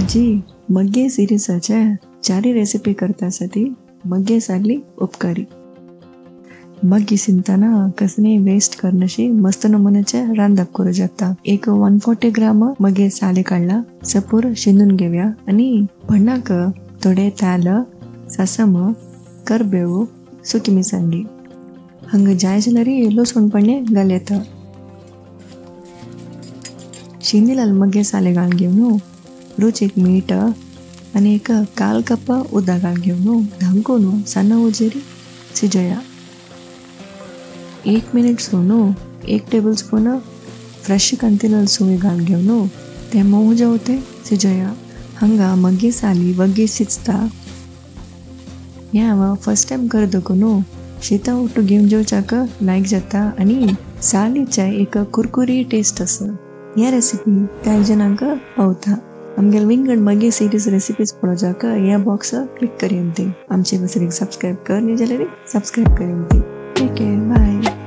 आजी मग्गे सिरीसाच्या 4 रेसिपी करतासाठी मग्गे साली उपकारी. मग्गी सिंताना कसने वेस्ट करण्याशी मस्त नमुन्याच्या रांधाप करू शकता. एक 140 ग्राम मग्गे साले काढला सपूर शिंदून घेऊया आणि भन्नाक थोडे ताल सासम करबेवू सुकी मिसळली हंग जायचलरी लसूण पडणे घालयत. शिंदिलाल मग्गे साले घालून घेऊन रुचीक मीठ आणि एक 1/4 कप उदक घालून घेऊन धांकून सಣ್ಣ उजेरी शिजया. 1 मिनिट सोनू 1 टेबल स्पून फ्रेश कंतिलल सोय घालून घेऊन ते मऊ जावते शिजया. हंगा मग्गे साली वग्गे शिजता. ह्या फर्स्ट टाइम करदकून शीता उठू घेऊन जेवच्याक लायक जाता आणि सालीच्या एक कुरकुरी टेस्ट आसा. ह्या रेसिपी कांय जणांक पावता. आमगेल विंगड मग्गे सिरीज रेसिपीज पळोवच्याक ह्या बॉक्स क्लिक करियंती. आमचे वसरीक सब्सक्राइब कर न्ही जाल्यार सब्सक्राइब करियंती. Take care bye.